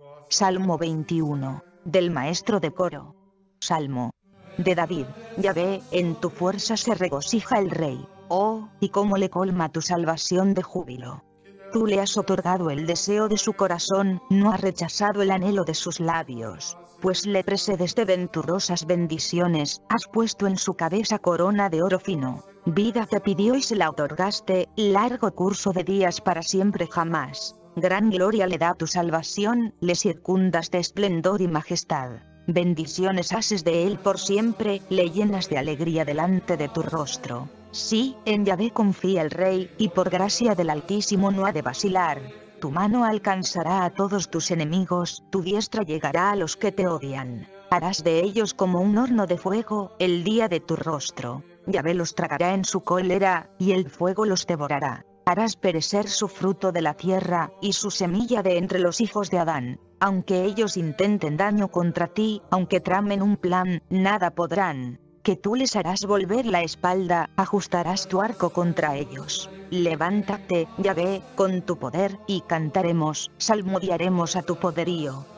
Salmo 21, del maestro de coro. Salmo de David. Yahvé, en tu fuerza se regocija el rey. Oh, y cómo le colma tu salvación de júbilo. Tú le has otorgado el deseo de su corazón, no has rechazado el anhelo de sus labios, pues le precedes de venturosas bendiciones, has puesto en su cabeza corona de oro fino. Vida te pidió y se la otorgaste, largo curso de días para siempre jamás. Gran gloria le da tu salvación, le circundas de esplendor y majestad. Bendiciones haces de él por siempre, le llenas de alegría delante de tu rostro. Sí, en Yahvé confía el rey, y por gracia del Altísimo no ha de vacilar. Tu mano alcanzará a todos tus enemigos, tu diestra llegará a los que te odian. Harás de ellos como un horno de fuego, el día de tu rostro. Yahvé los tragará en su cólera, y el fuego los devorará. Harás perecer su fruto de la tierra, y su semilla de entre los hijos de Adán. Aunque ellos intenten daño contra ti, aunque tramen un plan, nada podrán. Que tú les harás volver la espalda, ajustarás tu arco contra ellos. Levántate, Yahvé, con tu poder, y cantaremos, salmodiaremos a tu poderío.